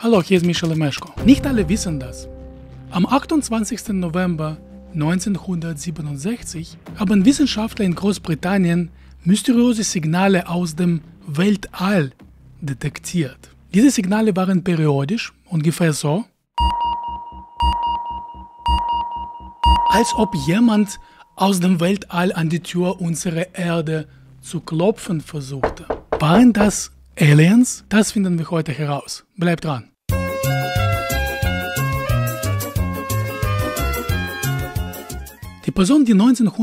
Hallo, hier ist Michel Emeshko. Nicht alle wissen das. Am 28. November 1967 haben Wissenschaftler in Großbritannien mysteriöse Signale aus dem Weltall detektiert. Diese Signale waren periodisch, ungefähr so, als ob jemand aus dem Weltall an die Tür unserer Erde zu klopfen versuchte. Waren das Aliens? Das finden wir heute heraus. Bleibt dran. Die Person, die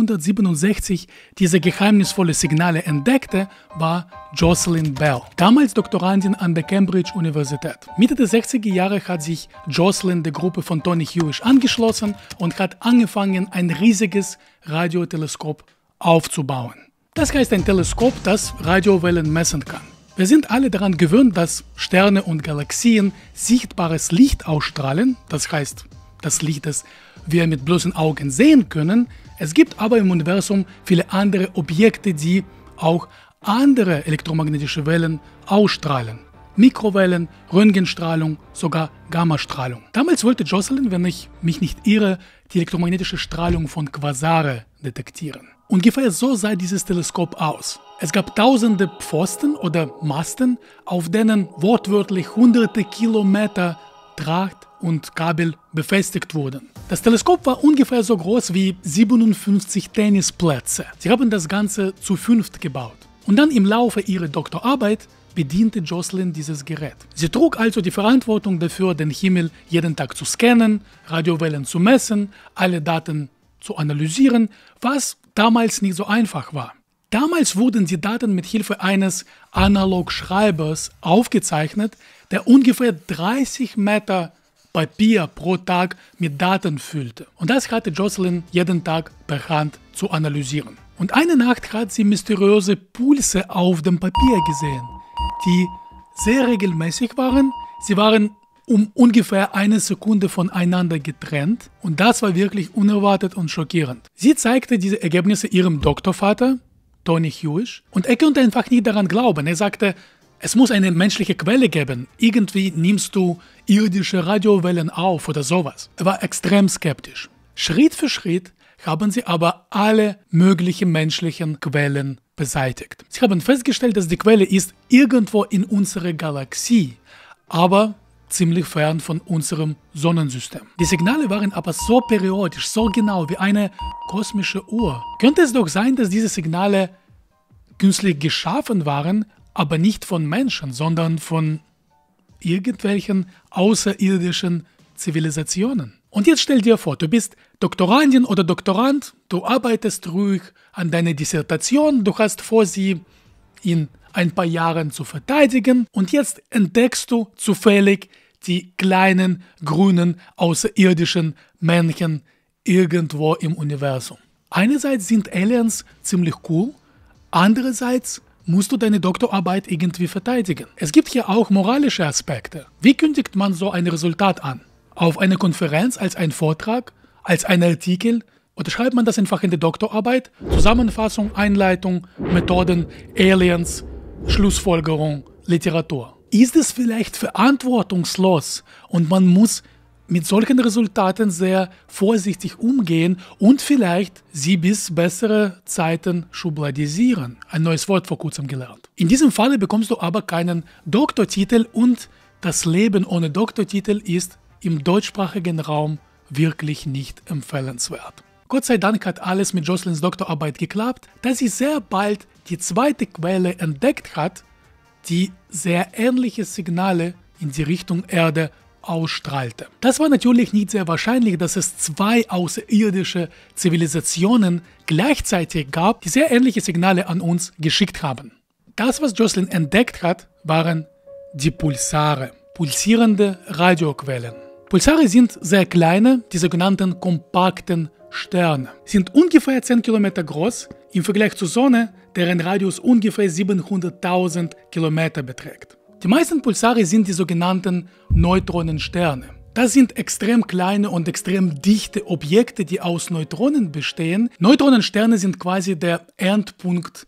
1967 diese geheimnisvolle Signale entdeckte, war Jocelyn Bell, damals Doktorandin an der Cambridge-Universität. Mitte der 60er Jahre hat sich Jocelyn der Gruppe von Tony Hewish angeschlossen und hat angefangen, ein riesiges Radioteleskop aufzubauen. Das heißt ein Teleskop, das Radiowellen messen kann. Wir sind alle daran gewöhnt, dass Sterne und Galaxien sichtbares Licht ausstrahlen, das heißt das Licht, das wir mit bloßen Augen sehen können. Es gibt aber im Universum viele andere Objekte, die auch andere elektromagnetische Wellen ausstrahlen. Mikrowellen, Röntgenstrahlung, sogar Gammastrahlung. Damals wollte Jocelyn, wenn ich mich nicht irre, die elektromagnetische Strahlung von Quasare detektieren. Ungefähr so sah dieses Teleskop aus. Es gab tausende Pfosten oder Masten, auf denen wortwörtlich hunderte Kilometer Draht und Kabel befestigt wurden. Das Teleskop war ungefähr so groß wie 57 Tennisplätze. Sie haben das Ganze zu 5 gebaut. Und dann im Laufe ihrer Doktorarbeit bediente Jocelyn dieses Gerät. Sie trug also die Verantwortung dafür, den Himmel jeden Tag zu scannen, Radiowellen zu messen, alle Daten zu analysieren, was damals nicht so einfach war. Damals wurden die Daten mit Hilfe eines Analogschreibers aufgezeichnet, der ungefähr 30 Meter Papier pro Tag mit Daten füllte. Und das hatte Jocelyn jeden Tag per Hand zu analysieren. Und eine Nacht hat sie mysteriöse Pulse auf dem Papier gesehen, die sehr regelmäßig waren. Sie waren um ungefähr eine Sekunde voneinander getrennt und das war wirklich unerwartet und schockierend. Sie zeigte diese Ergebnisse ihrem Doktorvater, Tony Hewish, und er konnte einfach nicht daran glauben. Er sagte, es muss eine menschliche Quelle geben. Irgendwie nimmst du irdische Radiowellen auf oder sowas. Er war extrem skeptisch. Schritt für Schritt haben sie aber alle möglichen menschlichen Quellen beseitigt. Sie haben festgestellt, dass die Quelle ist irgendwo in unserer Galaxie, aber ziemlich fern von unserem Sonnensystem. Die Signale waren aber so periodisch, so genau wie eine kosmische Uhr. Könnte es doch sein, dass diese Signale künstlich geschaffen waren, aber nicht von Menschen, sondern von irgendwelchen außerirdischen Zivilisationen? Und jetzt stell dir vor, du bist Doktorandin oder Doktorand, du arbeitest ruhig an deiner Dissertation, du hast vor, sie in ein paar Jahren zu verteidigen und jetzt entdeckst du zufällig die kleinen, grünen, außerirdischen Männchen irgendwo im Universum. Einerseits sind Aliens ziemlich cool, andererseits musst du deine Doktorarbeit irgendwie verteidigen. Es gibt hier auch moralische Aspekte. Wie kündigt man so ein Resultat an? Auf einer Konferenz als ein Vortrag, als ein Artikel? Oder schreibt man das einfach in der Doktorarbeit? Zusammenfassung, Einleitung, Methoden, Aliens, Schlussfolgerung, Literatur. Ist es vielleicht verantwortungslos und man muss mit solchen Resultaten sehr vorsichtig umgehen und vielleicht sie bis bessere Zeiten schubladisieren? Ein neues Wort vor kurzem gelernt. In diesem Falle bekommst du aber keinen Doktortitel und das Leben ohne Doktortitel ist im deutschsprachigen Raum wirklich nicht empfehlenswert. Gott sei Dank hat alles mit Jocelyns Doktorarbeit geklappt, da sie sehr bald die zweite Quelle entdeckt hat, die sehr ähnliche Signale in die Richtung Erde ausstrahlte. Das war natürlich nicht sehr wahrscheinlich, dass es 2 außerirdische Zivilisationen gleichzeitig gab, die sehr ähnliche Signale an uns geschickt haben. Das, was Jocelyn entdeckt hat, waren die Pulsare, pulsierende Radioquellen. Pulsare sind sehr kleine, die sogenannten kompakten Sterne. Sie sind ungefähr 10 Kilometer groß im Vergleich zur Sonne, deren Radius ungefähr 700.000 Kilometer beträgt. Die meisten Pulsare sind die sogenannten Neutronensterne. Das sind extrem kleine und extrem dichte Objekte, die aus Neutronen bestehen. Neutronensterne sind quasi der Endpunkt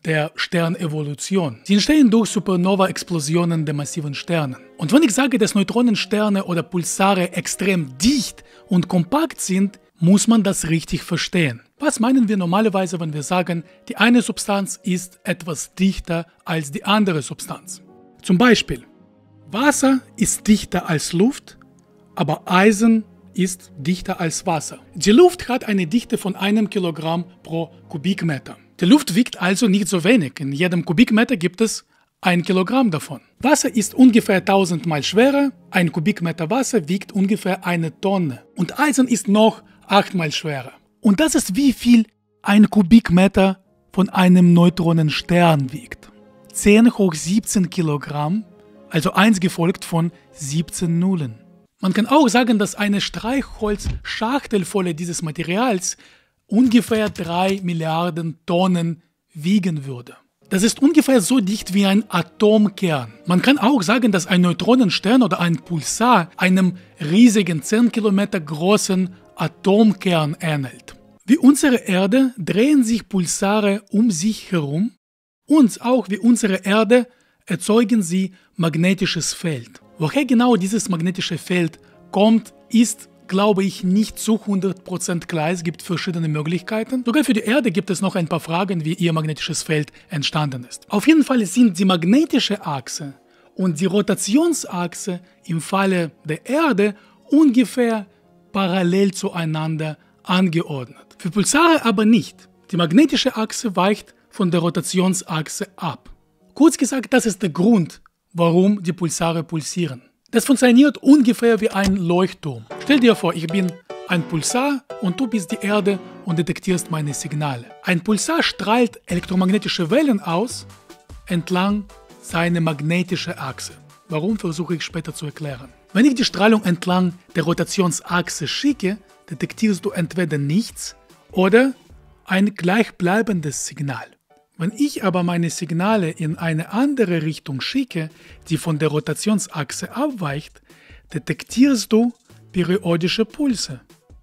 der Sternevolution. Sie entstehen durch Supernova-Explosionen der massiven Sterne. Und wenn ich sage, dass Neutronensterne oder Pulsare extrem dicht und kompakt sind, muss man das richtig verstehen. Was meinen wir normalerweise, wenn wir sagen, die eine Substanz ist etwas dichter als die andere Substanz? Zum Beispiel, Wasser ist dichter als Luft, aber Eisen ist dichter als Wasser. Die Luft hat eine Dichte von 1 Kilogramm pro Kubikmeter. Die Luft wiegt also nicht so wenig. In jedem Kubikmeter gibt es 1 Kilogramm davon. Wasser ist ungefähr 1000 Mal schwerer. 1 Kubikmeter Wasser wiegt ungefähr 1 Tonne. Und Eisen ist noch 8 Mal schwerer. Und das ist, wie viel 1 Kubikmeter von einem Neutronenstern wiegt. 10 hoch 17 Kilogramm, also 1 gefolgt von 17 Nullen. Man kann auch sagen, dass eine Streichholzschachtel voll dieses Materials ungefähr 3 Milliarden Tonnen wiegen würde. Das ist ungefähr so dicht wie ein Atomkern. Man kann auch sagen, dass ein Neutronenstern oder ein Pulsar einem riesigen 10 Kilometer großen Atomkern ähnelt. Wie unsere Erde drehen sich Pulsare um sich herum und auch wie unsere Erde erzeugen sie magnetisches Feld. Woher genau dieses magnetische Feld kommt, ist, glaube ich, nicht zu 100% klar. Es gibt verschiedene Möglichkeiten. Sogar für die Erde gibt es noch ein paar Fragen, wie ihr magnetisches Feld entstanden ist. Auf jeden Fall sind die magnetische Achse und die Rotationsachse im Falle der Erde ungefähr parallel zueinander angeordnet. Für Pulsare aber nicht. Die magnetische Achse weicht von der Rotationsachse ab. Kurz gesagt, das ist der Grund, warum die Pulsare pulsieren. Das funktioniert ungefähr wie ein Leuchtturm. Stell dir vor, ich bin ein Pulsar und du bist die Erde und detektierst meine Signale. Ein Pulsar strahlt elektromagnetische Wellen aus entlang seiner magnetischen Achse. Warum, versuche ich später zu erklären. Wenn ich die Strahlung entlang der Rotationsachse schicke, detektierst du entweder nichts oder ein gleichbleibendes Signal. Wenn ich aber meine Signale in eine andere Richtung schicke, die von der Rotationsachse abweicht, detektierst du periodische Pulse.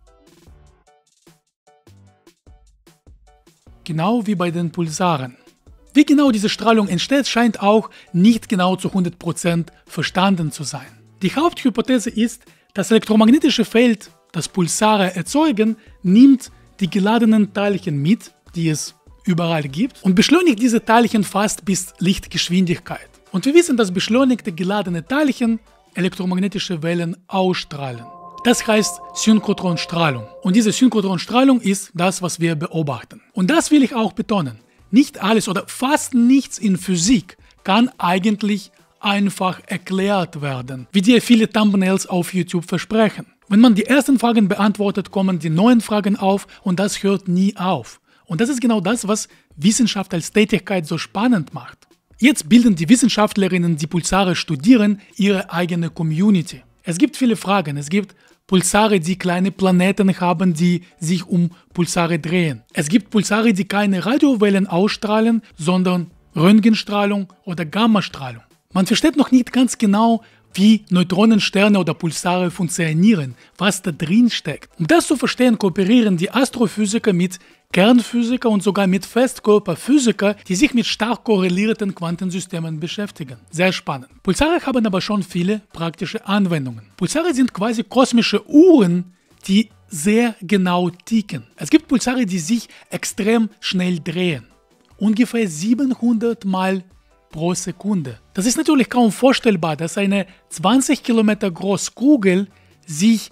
Genau wie bei den Pulsaren. Wie genau diese Strahlung entsteht, scheint auch nicht genau zu 100% verstanden zu sein. Die Haupthypothese ist, das elektromagnetische Feld, das Pulsare erzeugen, nimmt die geladenen Teilchen mit, die es überall gibt, und beschleunigt diese Teilchen fast bis Lichtgeschwindigkeit. Und wir wissen, dass beschleunigte geladene Teilchen elektromagnetische Wellen ausstrahlen. Das heißt Synchrotronstrahlung. Und diese Synchrotronstrahlung ist das, was wir beobachten. Und das will ich auch betonen. Nicht alles oder fast nichts in Physik kann eigentlich einfach erklärt werden, wie dir viele Thumbnails auf YouTube versprechen. Wenn man die ersten Fragen beantwortet, kommen die neuen Fragen auf und das hört nie auf. Und das ist genau das, was Wissenschaft als Tätigkeit so spannend macht. Jetzt bilden die Wissenschaftlerinnen, die Pulsare studieren, ihre eigene Community. Es gibt viele Fragen. Es gibt Pulsare, die kleine Planeten haben, die sich um Pulsare drehen. Es gibt Pulsare, die keine Radiowellen ausstrahlen, sondern Röntgenstrahlung oder Gammastrahlung. Man versteht noch nicht ganz genau, wie Neutronensterne oder Pulsare funktionieren, was da drin steckt. Um das zu verstehen, kooperieren die Astrophysiker mit Kernphysiker und sogar mit Festkörperphysiker, die sich mit stark korrelierten Quantensystemen beschäftigen. Sehr spannend. Pulsare haben aber schon viele praktische Anwendungen. Pulsare sind quasi kosmische Uhren, die sehr genau ticken. Es gibt Pulsare, die sich extrem schnell drehen. Ungefähr 700 Mal pro Sekunde. Das ist natürlich kaum vorstellbar, dass eine 20 Kilometer große Kugel sich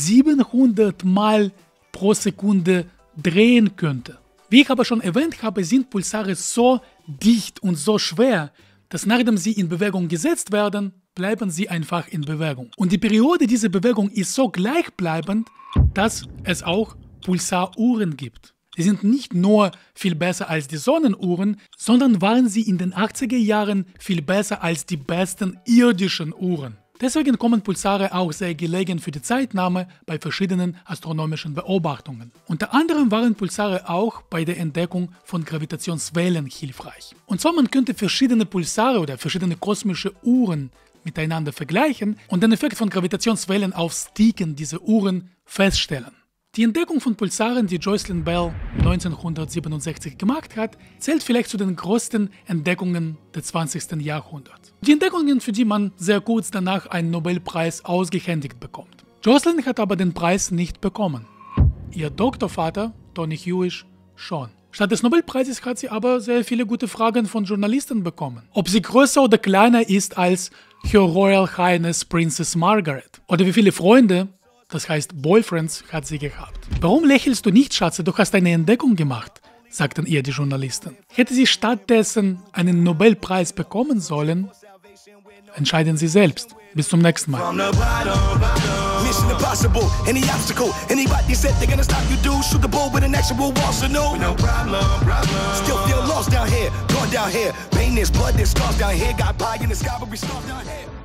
700 Mal pro Sekunde drehen könnte. Wie ich aber schon erwähnt habe, sind Pulsare so dicht und so schwer, dass nachdem sie in Bewegung gesetzt werden, bleiben sie einfach in Bewegung. Und die Periode dieser Bewegung ist so gleichbleibend, dass es auch Pulsaruhren gibt. Sie sind nicht nur viel besser als die Sonnenuhren, sondern waren sie in den 80er Jahren viel besser als die besten irdischen Uhren. Deswegen kommen Pulsare auch sehr gelegen für die Zeitnahme bei verschiedenen astronomischen Beobachtungen. Unter anderem waren Pulsare auch bei der Entdeckung von Gravitationswellen hilfreich. Und zwar man könnte verschiedene Pulsare oder verschiedene kosmische Uhren miteinander vergleichen und den Effekt von Gravitationswellen aufs Ticken dieser Uhren feststellen. Die Entdeckung von Pulsaren, die Jocelyn Bell 1967 gemacht hat, zählt vielleicht zu den größten Entdeckungen des 20. Jahrhunderts. Die Entdeckungen, für die man sehr kurz danach einen Nobelpreis ausgehändigt bekommt. Jocelyn hat aber den Preis nicht bekommen. Ihr Doktorvater, Tony Hewish, schon. Statt des Nobelpreises hat sie aber sehr viele gute Fragen von Journalisten bekommen. Ob sie größer oder kleiner ist als Her Royal Highness Princess Margaret. Oder wie viele Freunde, das heißt Boyfriends, hat sie gehabt. Warum lächelst du nicht, Schatze? Du hast eine Entdeckung gemacht, sagten ihr die Journalisten. Hätte sie stattdessen einen Nobelpreis bekommen sollen? Entscheiden Sie selbst. Bis zum nächsten Mal. Mission impossible, any obstacle, anybody said they're gonna stop you, do sugar bowl with an actual arsenal. No problem. Still feel lost down here, gone down here. Pain is blood, there's scars down here. Got pie in the sky, but we stars down here.